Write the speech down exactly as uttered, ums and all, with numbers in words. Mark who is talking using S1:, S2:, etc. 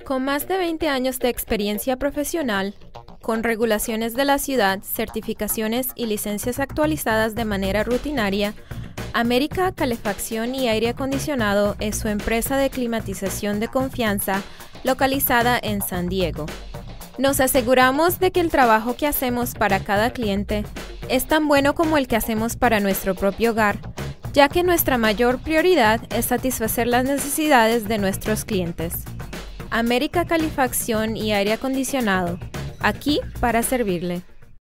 S1: Con más de veinte años de experiencia profesional, con regulaciones de la ciudad, certificaciones y licencias actualizadas de manera rutinaria, América Calefacción y Aire Acondicionado es su empresa de climatización de confianza localizada en San Diego. Nos aseguramos de que el trabajo que hacemos para cada cliente es tan bueno como el que hacemos para nuestro propio hogar, ya que nuestra mayor prioridad es satisfacer las necesidades de nuestros clientes. América Calefacción y Aire Acondicionado, aquí para servirle.